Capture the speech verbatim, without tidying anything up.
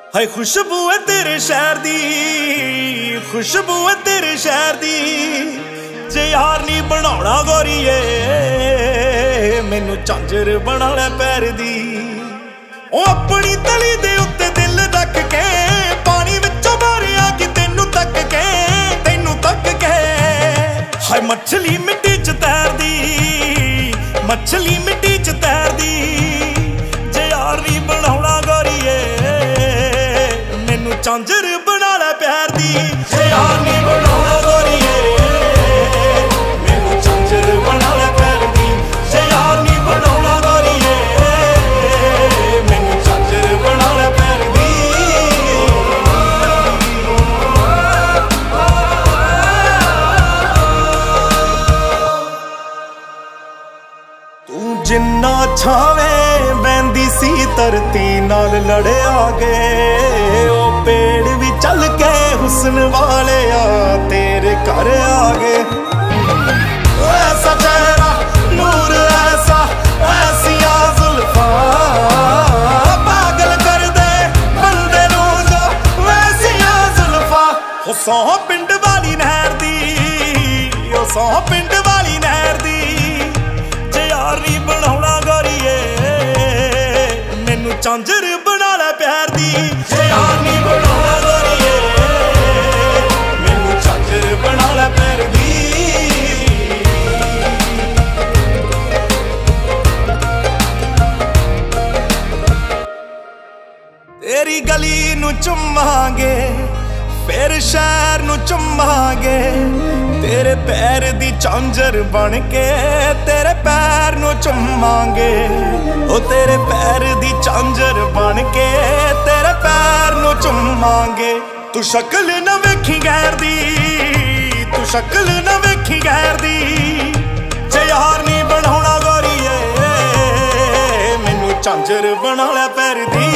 हाय खुशबू है तेरे शहर दी, खुशबू है तेरे शहर दी। जे यार नी बनाउणा गोरीए मैनू झांझर बना लै पैर दी। ओ अपनी तली दे उत्ते दिल रख के पानी विचों मारिया कि तेनू तक के तेनू तक के। हाय मछली मिट्टी च तैरदी, मछली मिट्टी च तैरदी। जे यार नी बनाउणा गोरीए झांझर बना लै प्यार दी। जे यार नी बनाउणा गोरीए मैनू झांझर बना लै प्यार दी। जे यार नी बनाउणा गोरीए मैनू झांझर बना लै प्यार दी। तू जिन्ना छावें बहंदी सी धरती नाल लड़िया गे। पेड़ भी चल के हुस्न वाले आ तेरे घर आ गए। ऐसा चेहरा नूर ऐसा ऐसिया जुल्फा पागल कर दे बंदे नू जो वैसिया जुल्फा। ओ सौ पिंड वाली नहर दी, ओ सौ पिंड वाली नहर दी। जे यार नी बनाउणा गोरीए मैनू झांझर बना लै प्यार दी। जे यार नी बनाउणा गोरीए मैनू झांझर बना लै प्यार दी। तेरी गली नू चुम्मांगे फिर शहर नू चुम्मांगे। तेरे पैर दी झांझर बन के तेरे पैर नू चुम्मांगे। ओ तेरे पैर दी झांझर बन के तेरे पैर नू चुम्मांगे। तू शक्ल ना वेखी गैर दी, तू शक्ल ना वेखी गैर दी। जे यार नी बनाउणा गोरीए मैनू झांझर बना लै पैर दी।